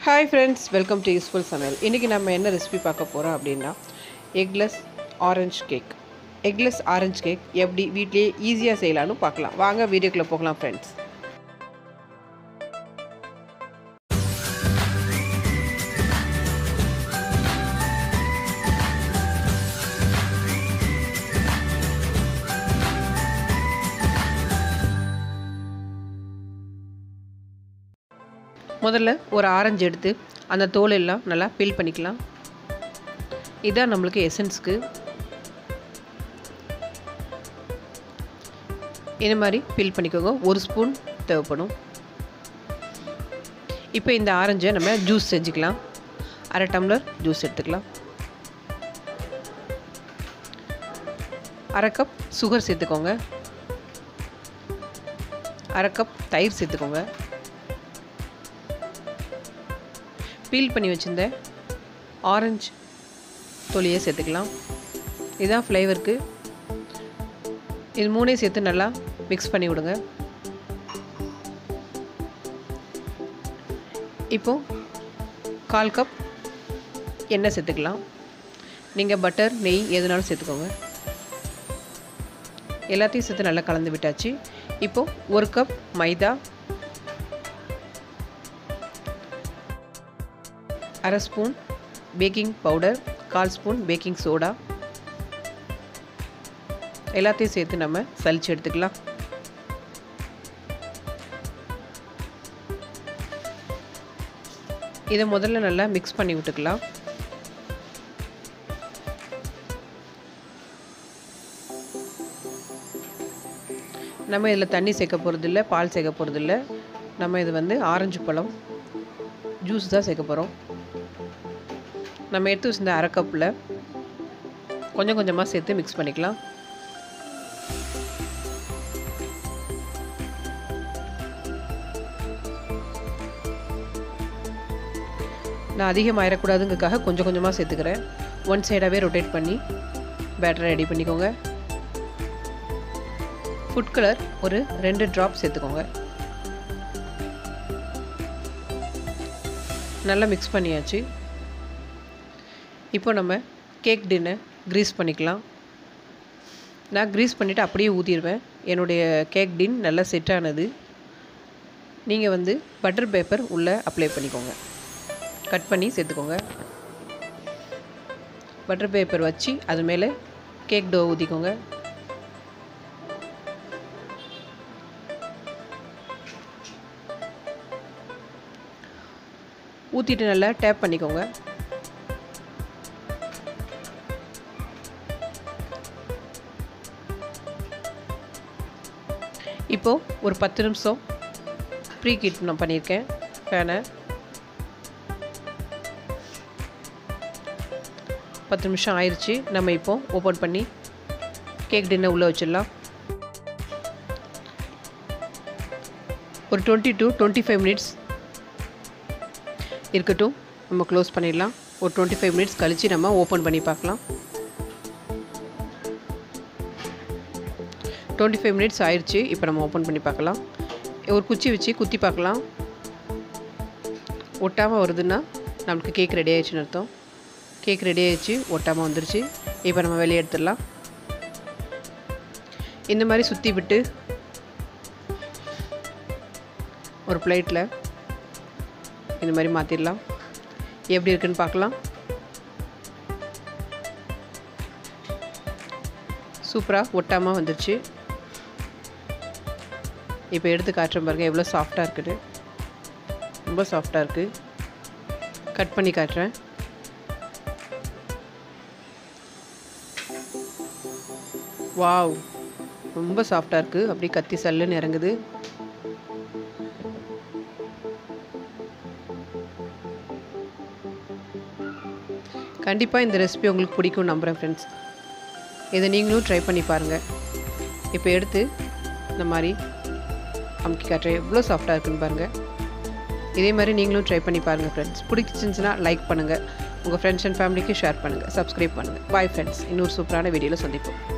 Hi friends, welcome to Useful Samaiyal. இன்னைக்கு நம்ம என்ன ரெசிபி பார்க்க போறோம் அப்படினா eggless orange cake. Eggless orange cake எப்படி வீட்லயே ஈஸியா செய்யலாம்னு பார்க்கலாம். வாங்க வீடியோக்குள்ள போகலாம் friends. முதல்ல ஒரு ஆரஞ்சு எடுத்து அந்த தோல் எல்லாம் நல்லா பீல் பண்ணிக்கலாம். இதான் நம்மளுக்கு எசன்ஸ்க்கு. இந்த மாதிரி பீல் பண்ணிக்கோங்க. ஒரு ஸ்பூன் தேவைப்படும். இப்போ இந்த ஆரஞ்சை நம்ம ஜூஸ் செஞ்சுக்கலாம். அரை டம்ளர் ஜூஸ் எடுத்துக்கலாம். அரை கப் சுகர் சேர்த்துக்கோங்க. அரை கப் தயிர் சேர்த்துக்கோங்க. பீல் பண்ணி வச்சிருந்த ஆரஞ்சு தோலியை சேர்த்துக்கலாம். இதுதான் ஃப்ளேவருக்கு. இது மூணையும் சேர்த்து நல்லா மிக்ஸ் பண்ணி விடுங்க. இப்போது 1/4 கப் எண்ணெய் சேர்த்துக்கலாம். நீங்கள் பட்டர் நெய் எதுனாலும் சேர்த்துக்கோங்க. எல்லாத்தையும் சேர்த்து நல்லா கலந்து விட்டாச்சு. இப்போது 1 கப் மைதா, அரை spoon baking powder, 1/4 spoon baking soda எல்லாத்தையும் சேர்த்து நம்ம சலிச்சு எடுத்துக்கலாம். இதை முதல்ல நல்லா மிக்ஸ் பண்ணி விட்டுக்கலாம். நம்ம இதில் தண்ணி சேர்க்க போகிறதில்ல, பால் சேர்க்க போகிறதில்ல. நம்ம இது ஆரஞ்சு பழம் ஜூஸ் தான் சேர்க்க போகிறோம். நம்ம எடுத்து வச்சிருந்த அரை கப்பில் கொஞ்சம் கொஞ்சமாக சேர்த்து மிக்ஸ் பண்ணிக்கலாம். நான் அதிகமாக ஆயிடக்கூடாதுங்கிறதுக்காக கொஞ்சம் கொஞ்சமாக சேர்த்துக்கிறேன். ஒன் சைடாகவே ரொட்டேட் பண்ணி பேட்டரை ரெடி பண்ணிக்கோங்க. ஃபுட் கலர் ஒரு 2 ட்ராப் சேர்த்துக்கோங்க. நல்லா மிக்ஸ் பண்ணியாச்சு. இப்போ நம்ம கேக் டின்னை க்ரீஸ் பண்ணிக்கலாம். நான் க்ரீஸ் பண்ணிவிட்டு அப்படியே ஊற்றிடுவேன். என்னுடைய கேக் டின் நல்லா செட் ஆனது. நீங்கள் பட்டர் பேப்பர் உள்ளே அப்ளை பண்ணிக்கோங்க. கட் பண்ணி சேர்த்துக்கோங்க. பட்டர் பேப்பர் வச்சு அது மேலே கேக் டோ ஊற்றிக்கோங்க. ஊற்றிட்டு நல்லா டேப் பண்ணிக்கோங்க. இப்போது ஒரு 10 நிமிஷம் ப்ரீ ஹீட் நான் பண்ணியிருக்கேன் ஃபேனை. 10 நிமிஷம் ஆயிடுச்சு. நம்ம இப்போது ஓப்பன் பண்ணி கேக் டின்னை உள்ளே வச்சிடலாம். ஒரு 20 to 25 மினிட்ஸ் இருக்கட்டும். நம்ம க்ளோஸ் பண்ணிடலாம். ஒரு 25 மினிட்ஸ் கழித்து நம்ம ஓப்பன் பண்ணி பார்க்கலாம். 25 மினிட்ஸ் ஆயிடுச்சு. இப்போ நம்ம ஓப்பன் பண்ணி பார்க்கலாம். ஒரு குச்சி வச்சு குத்தி பார்க்கலாம். ஒட்டாமல் வருதுன்னா நம்மளுக்கு கேக் ரெடி ஆயிடுச்சுன்னு அர்த்தம். கேக் ரெடி ஆயிடுச்சு, ஒட்டாமல் வந்துருச்சு. இப்போ நம்ம வெளியே எடுத்துடலாம். இந்த மாதிரி சுற்றி விட்டு ஒரு பிளேட்டில் இந்த மாதிரி மாற்றிடலாம். எப்படி இருக்குன்னு பார்க்கலாம். சூப்பராக ஒட்டாமல் வந்துருச்சு. இப்போ எடுத்து காட்டுறேன் பாருங்கள் எவ்வளோ சாஃப்டாக இருக்குது. ரொம்ப சாஃப்டாக இருக்குது. கட் பண்ணி காட்டுறேன். வாவ், ரொம்ப சாஃப்டாக இருக்குது. அப்படியே கத்தி சல்லுன்னு இறங்குது. கண்டிப்பாக இந்த ரெசிபி உங்களுக்கு பிடிக்கும் நம்புகிறேன் ஃப்ரெண்ட்ஸ். இதை நீங்களும் ட்ரை பண்ணி பாருங்கள். இப்போ எடுத்து இந்த மாதிரி அமுக்கி காட்டுறேன். எவ்வளோ சாஃப்டாக இருக்குன்னு பாருங்கள். இதே மாதிரி நீங்களும் ட்ரை பண்ணி பாருங்கள் ஃப்ரெண்ட்ஸ். பிடிச்சிருந்துச்சுன்னா லைக் பண்ணுங்கள். உங்கள் ஃப்ரெண்ட்ஸ் அண்ட் ஃபேமிலிக்கு ஷேர் பண்ணுங்கள். சப்ஸ்கிரைப் பண்ணுங்கள். Bye friends. இன்னொரு சூப்பரான வீடியோவில் சந்திப்போம்.